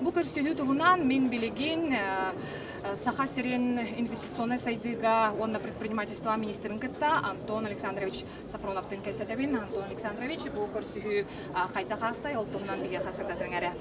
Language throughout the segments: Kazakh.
Бу көрсөһү тугунан мен билигин Саха-Сирен инвестиционный сайдыга онна предпринимательства министрин кытта Антон Александрович Сафроновтын кесетебин. Антон Александрович бу көрсөһү кайта хастай ол тугунан биге хасырдатын эре.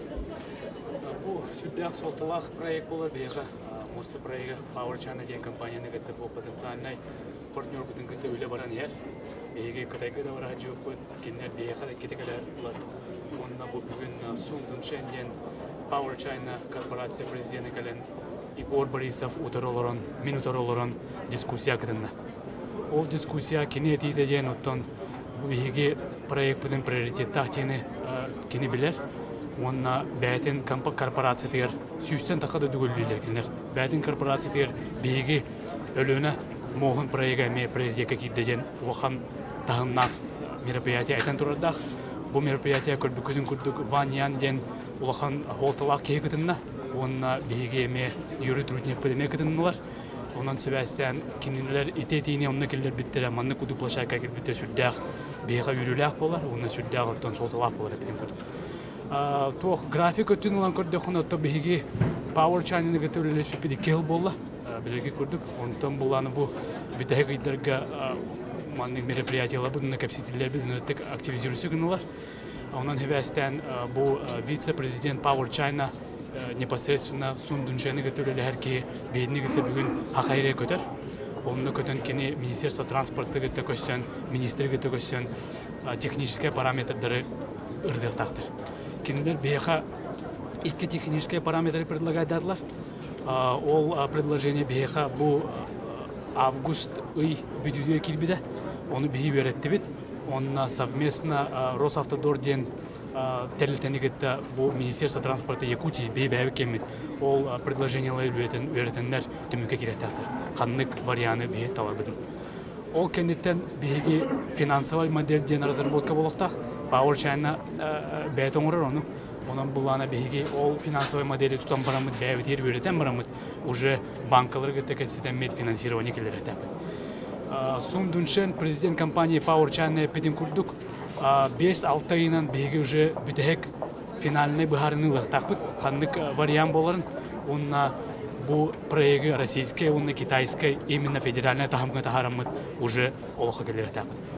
Бу сүрдәк сотылак проект булыр биге. Моста проекты Power China деген компанияны кытта бу потенциальный партнер бүтүн кытта үле баран ер. Биге кытайга да бара жок бут. Кинер биге када кетекелер булар. Онна бу бүгүн сундун шенден Power China корпорация президенти кален Игорь Борисов уторолорон, минуторолорон дискуссия кытынна. Ол дискуссия кинети деген оттон биге проект бүтүн приоритеттах тени кини билер. Онна бәйтен корпорациялар сүйстен тақады дүгөллүлер кинер. Бәйтен корпорациялар биге өлөнө моһун проектке приоритетке кидеген охан тахымнак мероприятие айтан турдах. Бу мероприятие көрбүкүдүн күрдүк Ваньян ден улахан хоталак кегитинна. Онна биге ме юрий трудник педемекитиннар. Онан себестен кинилер итетине онна келер биттер манны куду площадка кирбитте сүрдәк биге юрилак болар. Онна сүрдәк оттон соталак болар битин көр. Тох график өтүн улан көрдүк хона то биге Power China-ны гөтөрүлөш пиди кел болла. Билеги көрдүк. Онтон буланы бу бүтәк идерге манны мероприятиялар бунны капситиллер биден активизируйсы гыналар. Онан хебестен бу вице-президент Power China непосредственно сундунчаны көтөрүлөр ки бедни гыты бүгүн хакайре көтөр. Онны көтөн кини министерство транспорта гыты көссөн, министр гыты көссөн технический параметрлары ырдык тактыр. Киндер беха икки технические параметры предлагадлар. Ол предложение беха бу август бюджет килбиде. Оны бии беретти бит. Онна совместно Росавтодор ден терлтенигетте бу министерство транспорта Якутии бейбәбе кемит. Ол предложениялар беретеннер түмүккө киреттактыр. Каннык варианы бии талар бидин. Ол кенеттен биги финансовый модель ден разработка болуктак. Power China бәйтен урар оны. Онан булана биги ол финансовый модели тутан барамыт бәбетер беретен барамыт. Уже банкаларга текетситен мед финансирование келерете. Сундуншен президент компании Power China педин курдук 5-6 айынан биги уже бүтек финальный быхарыны лыктакпыт. Каннык вариант боларын. Онна бу проекты российский, онна китайский, именно федеральная тахамга тахарамыт уже олоха келерете.